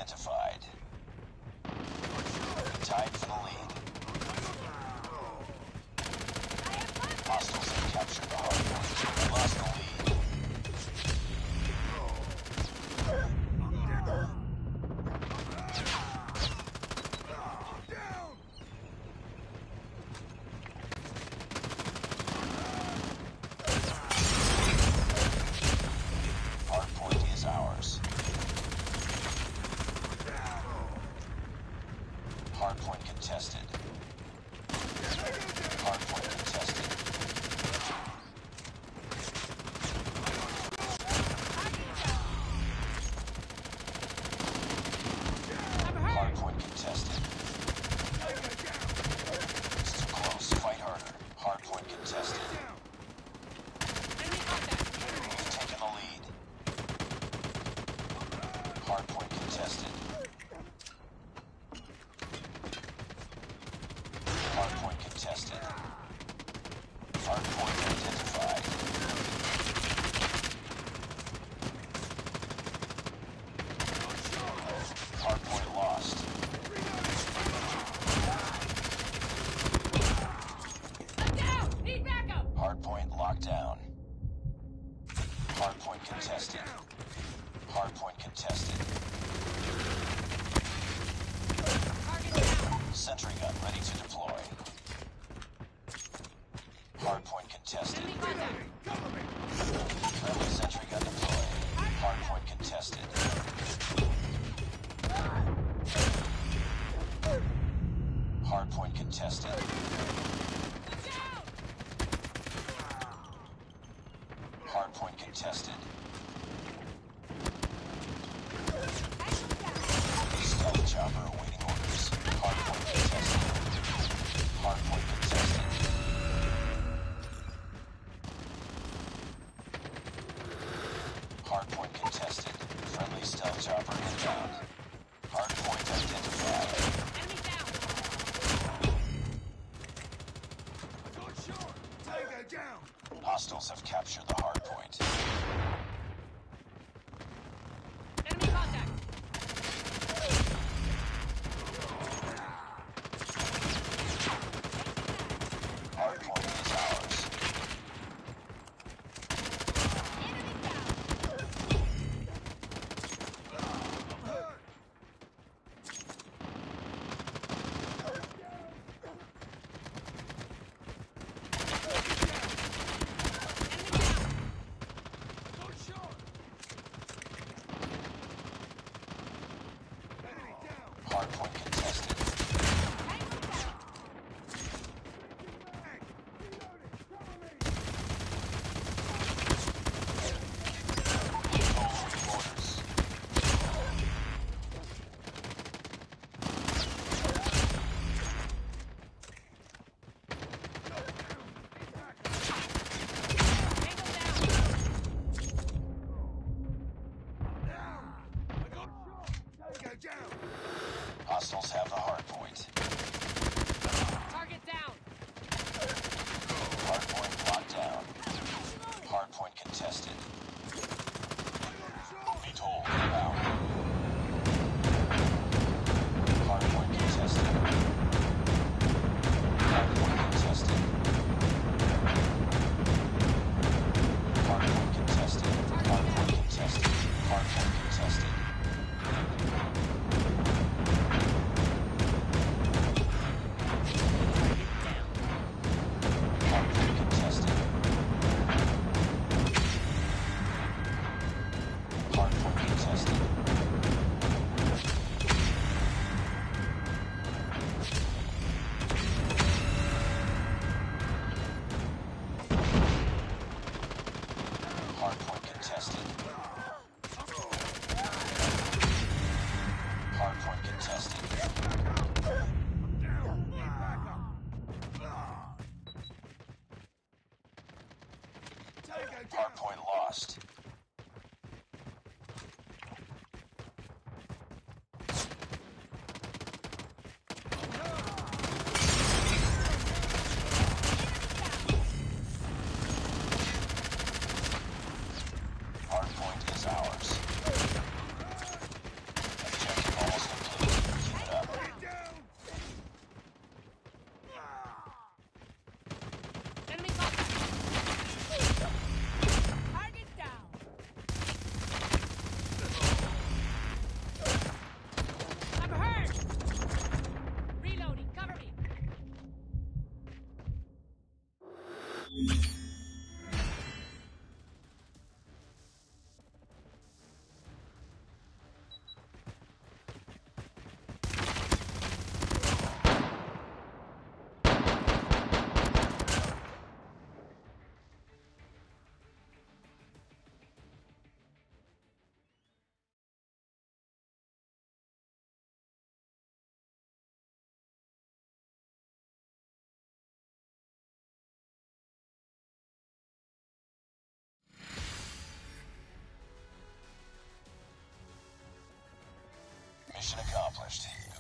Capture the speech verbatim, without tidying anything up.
identified. Tied for the lead. Hostiles have captured the hard point. Lost the lead. Hardpoint contested. Hardpoint contested. Hardpoint contested. It's too close. Fight harder. Hardpoint contested. We've taken the lead. Hardpoint contested. Hardpoint contested. Hardpoint identified. Hardpoint lost. Down! Need backup! Hardpoint locked down. Hardpoint contested. Hardpoint contested. Sentry gun ready to deploy. Hardpoint contested. Friendly sentry gun deployed. Hardpoint contested. Hardpoint contested. Hardpoint contested. Stealth chopper awaiting orders. Hardpoint contested. Hardpoint contested. Hardpoint contested. Friendly stealth chopper inbound. Hardpoint identified. Enemy down! Good shot! Tango down! Hostiles have captured the hardpoint. Enemy contact! Hardpoint is ours. Good shot! Enemy down! Hardpoint contested. Orders. Tango down! Hostiles have the hardpoint. Target down! Hardpoint locked down. Hardpoint contested. Atoll inbound. Hardpoint contested. Hardpoint contested. Hardpoint contested. Hardpoint contested. Hardpoint contested. Hardpoint contested. Hardpoint contested. Hardpoint contested. Hardpoint contested. Down! Need backup! Tango down! Hardpoint lost. Hardpoint is ours. Objective accomplished.